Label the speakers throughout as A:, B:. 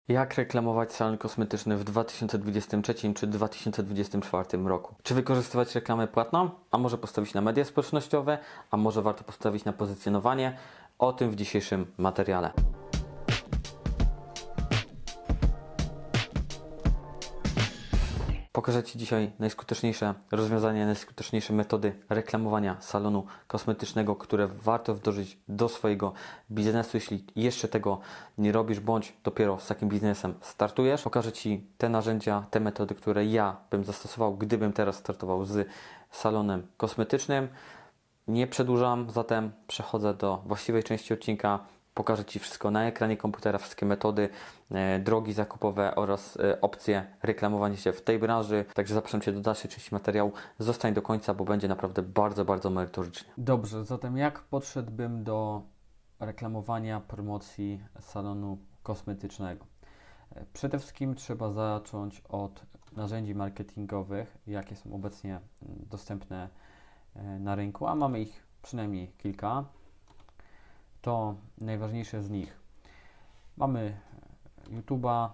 A: Jak reklamować salon kosmetyczny w 2023 czy 2024 roku? Czy wykorzystywać reklamę płatną? A może postawić na media społecznościowe? A może warto postawić na pozycjonowanie? O tym w dzisiejszym materiale. Pokażę Ci dzisiaj najskuteczniejsze rozwiązania, najskuteczniejsze metody reklamowania salonu kosmetycznego, które warto wdrożyć do swojego biznesu, jeśli jeszcze tego nie robisz, bądź dopiero z takim biznesem startujesz. Pokażę Ci te narzędzia, te metody, które ja bym zastosował, gdybym teraz startował z salonem kosmetycznym. Nie przedłużam, zatem przechodzę do właściwej części odcinka. Pokażę Ci wszystko na ekranie komputera, wszystkie metody, drogi zakupowe oraz opcje reklamowania się w tej branży. Także zapraszam Cię do dalszej części materiału. Zostań do końca, bo będzie naprawdę bardzo, bardzo merytorycznie.
B: Dobrze, zatem jak podszedłbym do reklamowania, promocji salonu kosmetycznego? Przede wszystkim trzeba zacząć od narzędzi marketingowych, jakie są obecnie dostępne na rynku, a mamy ich przynajmniej kilka. To najważniejsze z nich. Mamy YouTube'a,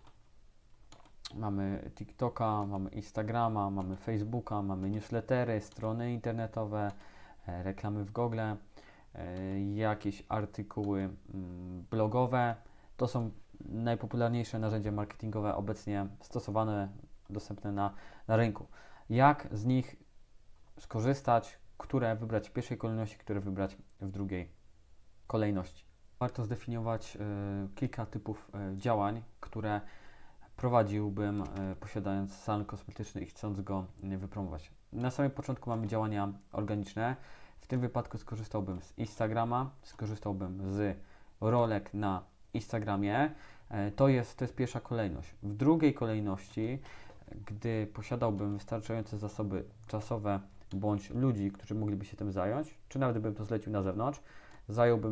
B: mamy TikToka, mamy Instagrama, mamy Facebooka, mamy newslettery, strony internetowe, reklamy w Google, jakieś artykuły blogowe. To są najpopularniejsze narzędzia marketingowe obecnie stosowane, dostępne na rynku. Jak z nich skorzystać, które wybrać w pierwszej kolejności, które wybrać w drugiej kolejności. Warto zdefiniować kilka typów działań, które prowadziłbym posiadając salon kosmetyczny i chcąc go wypromować. Na samym początku mamy działania organiczne. W tym wypadku skorzystałbym z Instagrama, skorzystałbym z rolek na Instagramie. To jest pierwsza kolejność. W drugiej kolejności, gdy posiadałbym wystarczające zasoby czasowe bądź ludzi, którzy mogliby się tym zająć, czy nawet bym to zlecił na zewnątrz, zająłbym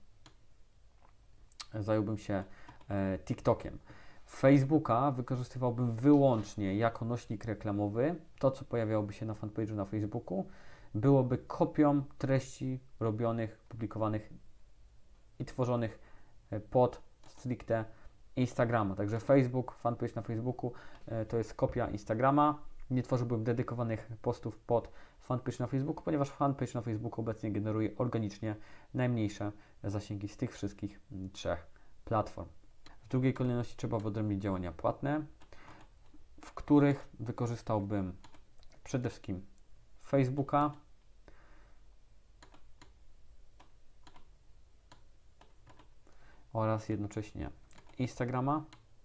B: się TikTokiem. Facebooka wykorzystywałbym wyłącznie jako nośnik reklamowy. To, co pojawiałoby się na fanpage'u na Facebooku, byłoby kopią treści robionych, publikowanych i tworzonych pod stricte Instagrama. Także Facebook, fanpage na Facebooku to jest kopia Instagrama. Nie tworzyłbym dedykowanych postów pod fanpage na Facebooku, ponieważ fanpage na Facebooku obecnie generuje organicznie najmniejsze zasięgi z tych wszystkich trzech platform. W drugiej kolejności trzeba wyodrębnić działania płatne, w których wykorzystałbym przede wszystkim Facebooka, oraz jednocześnie Instagrama.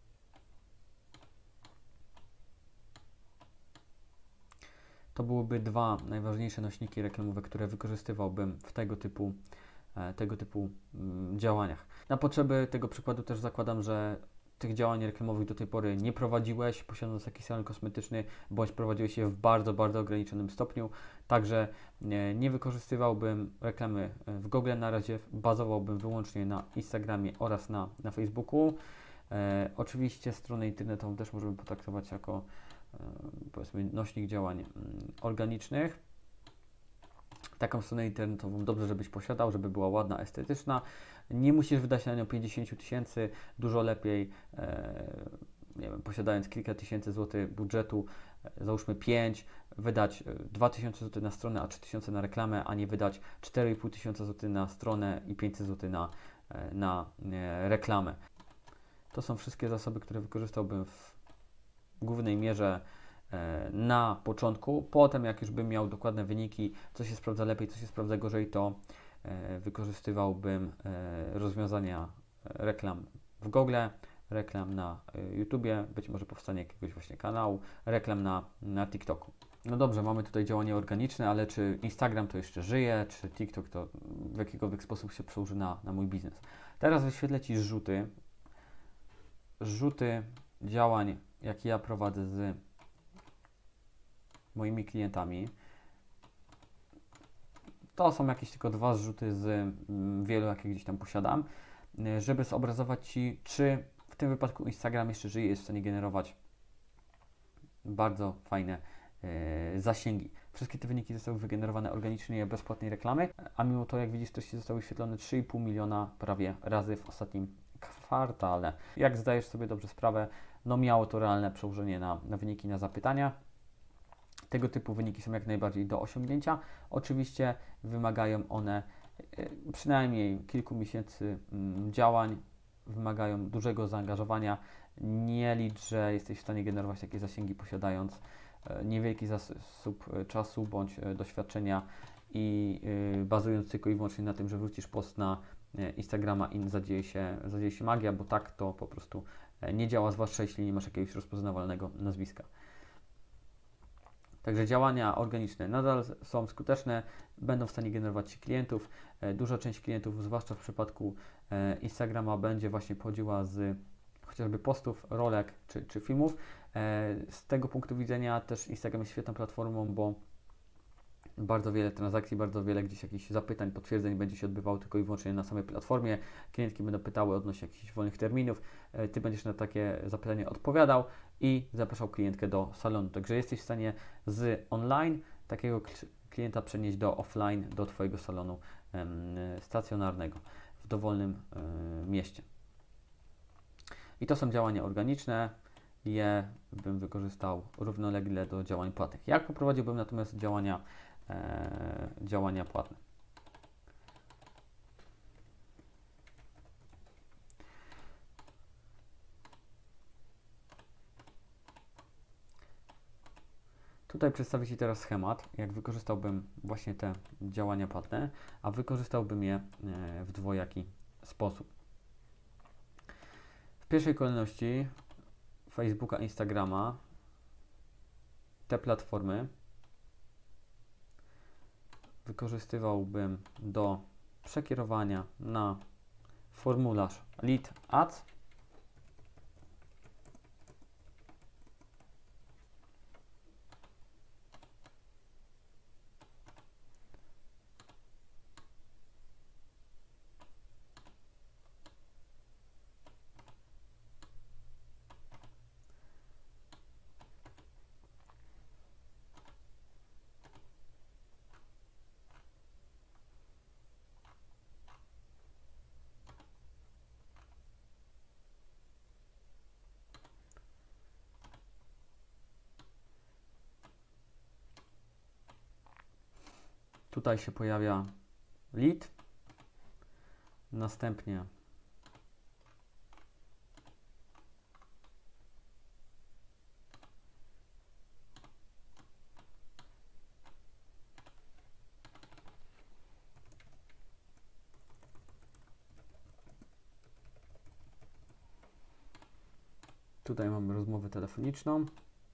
B: To byłyby dwa najważniejsze nośniki reklamowe, które wykorzystywałbym w tego typu działaniach. Na potrzeby tego przykładu też zakładam, że tych działań reklamowych do tej pory nie prowadziłeś, posiadając taki salon kosmetyczny, bądź prowadziłeś je w bardzo, bardzo ograniczonym stopniu. Także nie wykorzystywałbym reklamy w Google na razie, bazowałbym wyłącznie na Instagramie oraz na Facebooku. Oczywiście stronę internetową też możemy potraktować jako powiedzmy nośnik działań organicznych. Taką stronę internetową dobrze, żebyś posiadał, żeby była ładna, estetyczna. Nie musisz wydać na nią 50 tysięcy, dużo lepiej, nie wiem, posiadając kilka tysięcy złotych budżetu, załóżmy 5, wydać 2000 zł na stronę, a 3000 na reklamę, a nie wydać 4,5 tysiąca zł na stronę i 500 zł na reklamę. To są wszystkie zasoby, które wykorzystałbym w głównej mierze na początku. Potem, jak już bym miał dokładne wyniki, co się sprawdza lepiej, co się sprawdza gorzej, to wykorzystywałbym rozwiązania reklam w Google, reklam na YouTubie, być może powstanie jakiegoś właśnie kanału, reklam na TikToku. No dobrze, mamy tutaj działanie organiczne, ale czy Instagram to jeszcze żyje, czy TikTok to w jakikolwiek sposób się przełoży na mój biznes? Teraz wyświetlę Ci zrzuty działań, jakie ja prowadzę z moimi klientami. To są jakieś tylko dwa zrzuty z wielu, jakie gdzieś tam posiadam, żeby zobrazować Ci, czy w tym wypadku Instagram jeszcze żyje, jest w stanie generować bardzo fajne zasięgi. Wszystkie te wyniki zostały wygenerowane organicznie, bezpłatnej reklamy, a mimo to, jak widzisz, treści zostały wyświetlone 3,5 miliona prawie razy w ostatnim kwartale. Jak zdajesz sobie dobrze sprawę, no miało to realne przełożenie na wyniki, na zapytania. Tego typu wyniki są jak najbardziej do osiągnięcia. Oczywiście wymagają one przynajmniej kilku miesięcy działań, wymagają dużego zaangażowania. Nie licz, że jesteś w stanie generować takie zasięgi posiadając niewielki zasób czasu bądź doświadczenia i bazując tylko i wyłącznie na tym, że wrzucisz post na Instagrama i zadzieje się magia, bo tak to po prostu nie działa, zwłaszcza jeśli nie masz jakiegoś rozpoznawalnego nazwiska. Także działania organiczne nadal są skuteczne, będą w stanie generować Ci klientów. Duża część klientów, zwłaszcza w przypadku Instagrama, będzie właśnie pochodziła z chociażby postów, rolek czy filmów. Z tego punktu widzenia też Instagram jest świetną platformą, bo bardzo wiele transakcji, bardzo wiele gdzieś jakichś zapytań, potwierdzeń będzie się odbywało tylko i wyłącznie na samej platformie. Klientki będą pytały odnośnie jakichś wolnych terminów, Ty będziesz na takie zapytanie odpowiadał i zapraszał klientkę do salonu. Także jesteś w stanie z online takiego klienta przenieść do offline, do Twojego salonu stacjonarnego w dowolnym mieście. I to są działania organiczne. Je bym wykorzystał równolegle do działań płatnych. Jak poprowadziłbym natomiast działania płatne? Tutaj przedstawię Ci teraz schemat, jak wykorzystałbym właśnie te działania płatne, a wykorzystałbym je w dwojaki sposób. W pierwszej kolejności Facebooka, Instagrama, te platformy wykorzystywałbym do przekierowania na formularz Lead Ads. Tutaj się pojawia lead, następnie tutaj mamy rozmowę telefoniczną.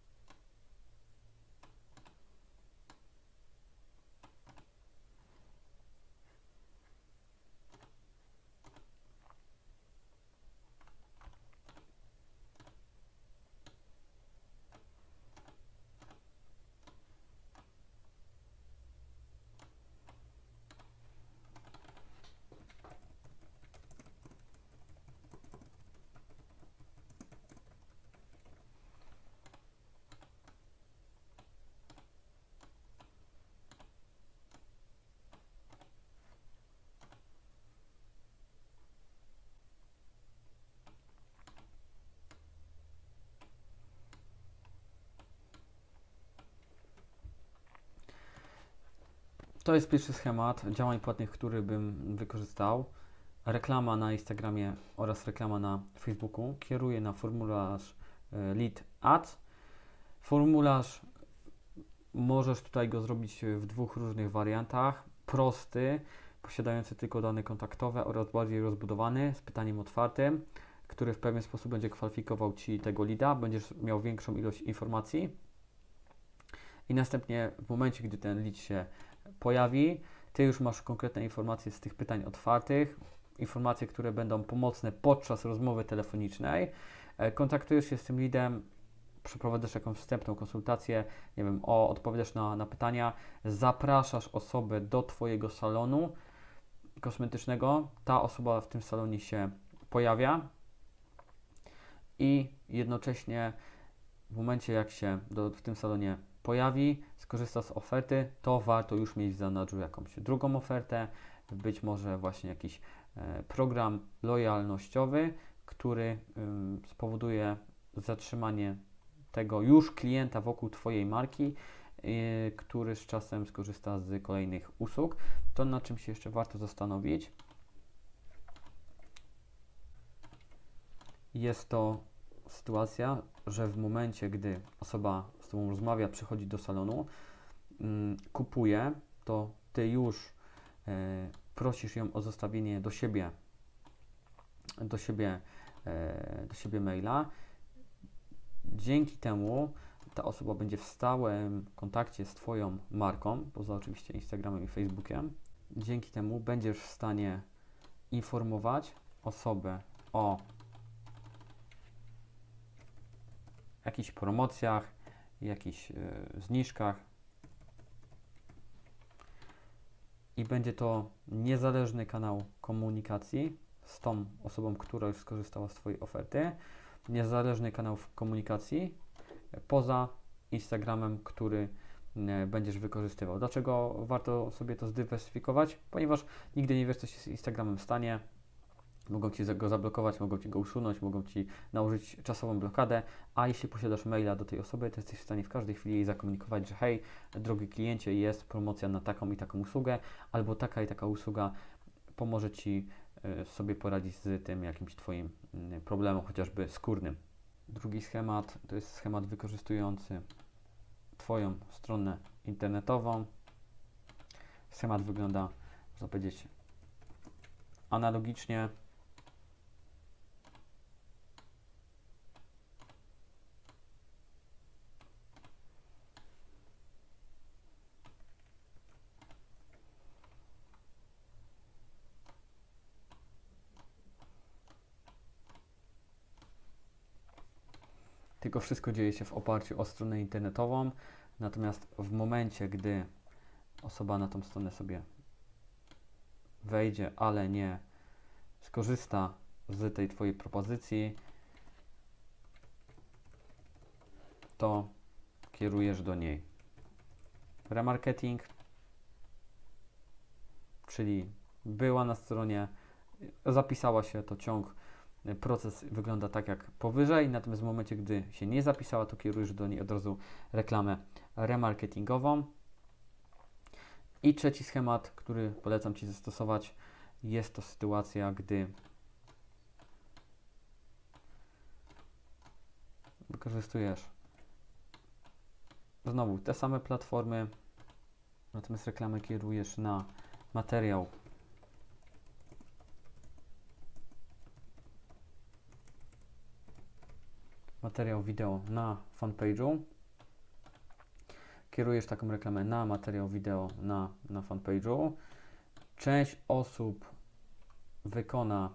B: To jest pierwszy schemat działań płatnych, który bym wykorzystał. Reklama na Instagramie oraz reklama na Facebooku. Kieruję na formularz Lead Ads. Formularz możesz tutaj go zrobić w dwóch różnych wariantach. Prosty, posiadający tylko dane kontaktowe oraz bardziej rozbudowany z pytaniem otwartym, który w pewien sposób będzie kwalifikował Ci tego leada. Będziesz miał większą ilość informacji. I następnie w momencie, gdy ten lead się pojawi, Ty już masz konkretne informacje z tych pytań otwartych, informacje, które będą pomocne podczas rozmowy telefonicznej. Kontaktujesz się z tym leadem, przeprowadzasz jakąś wstępną konsultację, nie wiem, odpowiadasz na pytania, zapraszasz osobę do Twojego salonu kosmetycznego, ta osoba w tym salonie się pojawia i jednocześnie w momencie, jak się w tym salonie pojawi, skorzysta z oferty, to warto już mieć w zanadrzu jakąś drugą ofertę, być może właśnie jakiś program lojalnościowy, który spowoduje zatrzymanie tego już klienta wokół Twojej marki, który z czasem skorzysta z kolejnych usług. To, na czym się jeszcze warto zastanowić, jest to sytuacja, że w momencie, gdy osoba z Tobą rozmawia, przychodzi do salonu, kupuje, to Ty już prosisz ją o zostawienie do siebie maila. Dzięki temu ta osoba będzie w stałym kontakcie z Twoją marką, poza oczywiście Instagramem i Facebookiem. Dzięki temu będziesz w stanie informować osobę o jakichś promocjach, jakichś zniżkach i będzie to niezależny kanał komunikacji z tą osobą, która już skorzystała z Twojej oferty, niezależny kanał komunikacji poza Instagramem, który będziesz wykorzystywał. Dlaczego warto sobie to zdywersyfikować? Ponieważ nigdy nie wiesz, co się z Instagramem stanie. Mogą Ci go zablokować, mogą Ci go usunąć, mogą Ci nałożyć czasową blokadę, a jeśli posiadasz maila do tej osoby, to jesteś w stanie w każdej chwili jej zakomunikować, że hej, drogi kliencie, jest promocja na taką i taką usługę, albo taka i taka usługa pomoże Ci sobie poradzić z tym jakimś Twoim problemem, chociażby skórnym. Drugi schemat to jest schemat wykorzystujący Twoją stronę internetową. Schemat wygląda, można powiedzieć, analogicznie. Tylko wszystko dzieje się w oparciu o stronę internetową, natomiast w momencie, gdy osoba na tą stronę sobie wejdzie, ale nie skorzysta z tej Twojej propozycji, to kierujesz do niej remarketing, czyli była na stronie, zapisała się, to proces wygląda tak jak powyżej, natomiast w momencie, gdy się nie zapisała, to kierujesz do niej od razu reklamę remarketingową. I trzeci schemat, który polecam Ci zastosować, jest to sytuacja, gdy wykorzystujesz znowu te same platformy, natomiast reklamę kierujesz na materiał wideo na fanpage'u. Kierujesz taką reklamę na materiał wideo na fanpage'u. Część osób wykona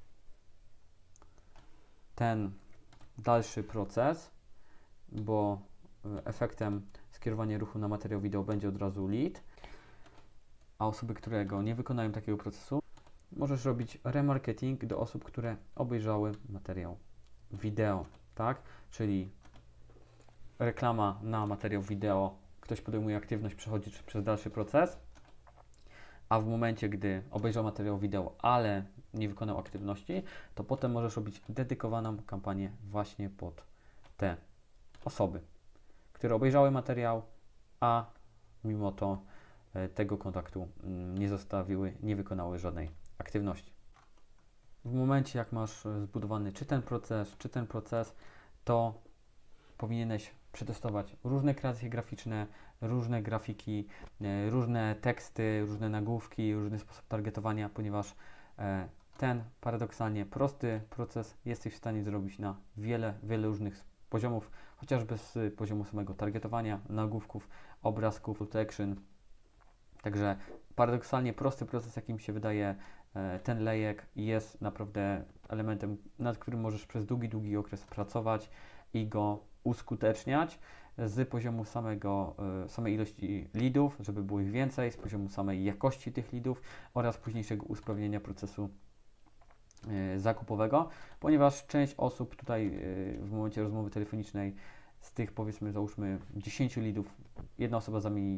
B: ten dalszy proces, bo efektem skierowania ruchu na materiał wideo będzie od razu lead, a osoby, które nie wykonają takiego procesu, możesz robić remarketing do osób, które obejrzały materiał wideo, tak? Czyli reklama na materiał wideo, ktoś podejmuje aktywność, przechodzi przez dalszy proces, a w momencie, gdy obejrzał materiał wideo, ale nie wykonał aktywności, to potem możesz robić dedykowaną kampanię właśnie pod te osoby, które obejrzały materiał, a mimo to tego kontaktu nie zostawiły, nie wykonały żadnej aktywności. W momencie, jak masz zbudowany czy ten proces, to powinieneś przetestować różne kreacje graficzne, różne grafiki, różne teksty, różne nagłówki, różny sposób targetowania, ponieważ ten paradoksalnie prosty proces jesteś w stanie zrobić na wiele różnych poziomów, chociażby z poziomu samego targetowania, nagłówków, obrazków, call to action. Także paradoksalnie prosty proces, jakim się wydaje ten lejek, jest naprawdę elementem, nad którym możesz przez długi okres pracować i go uskuteczniać z poziomu samej ilości leadów, żeby było ich więcej, z poziomu samej jakości tych leadów oraz późniejszego usprawnienia procesu zakupowego, ponieważ część osób tutaj w momencie rozmowy telefonicznej z tych, powiedzmy, załóżmy 10 leadów, jedna osoba zamieni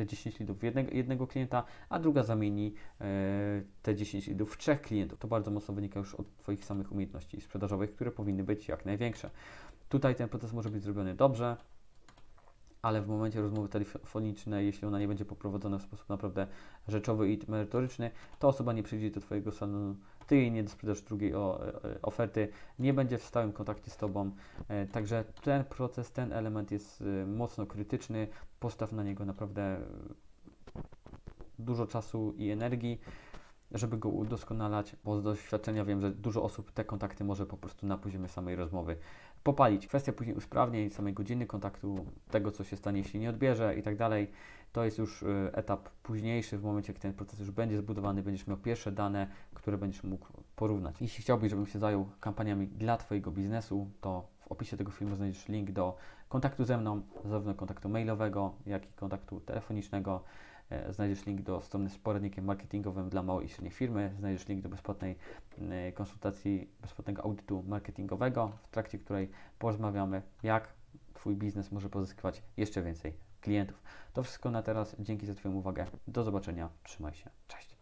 B: te 10 leadów w jednego klienta, a druga zamieni te 10 leadów w 3 klientów. To bardzo mocno wynika już od Twoich samych umiejętności sprzedażowych, które powinny być jak największe. Tutaj ten proces może być zrobiony dobrze, ale w momencie rozmowy telefonicznej, jeśli ona nie będzie poprowadzona w sposób naprawdę rzeczowy i merytoryczny, to osoba nie przyjdzie do Twojego salonu, Ty jej nie sprzedasz drugiej oferty, nie będzie w stałym kontakcie z Tobą. Także ten proces, ten element jest mocno krytyczny. Postaw na niego naprawdę dużo czasu i energii, żeby go udoskonalać, bo z doświadczenia wiem, że dużo osób te kontakty może po prostu na poziomie samej rozmowy popalić. Kwestia później usprawnień, samej godziny kontaktu, tego co się stanie, jeśli nie odbierze i tak dalej, to jest już etap późniejszy, w momencie, kiedy ten proces już będzie zbudowany, będziesz miał pierwsze dane, które będziesz mógł porównać. Jeśli chciałbyś, żebym się zajął kampaniami dla Twojego biznesu, to w opisie tego filmu znajdziesz link do kontaktu ze mną, zarówno kontaktu mailowego, jak i kontaktu telefonicznego. Znajdziesz link do strony z poradnikiem marketingowym dla małej i średniej firmy. Znajdziesz link do bezpłatnej konsultacji, bezpłatnego audytu marketingowego, w trakcie której porozmawiamy, jak Twój biznes może pozyskiwać jeszcze więcej klientów. To wszystko na teraz. Dzięki za Twoją uwagę. Do zobaczenia. Trzymaj się. Cześć.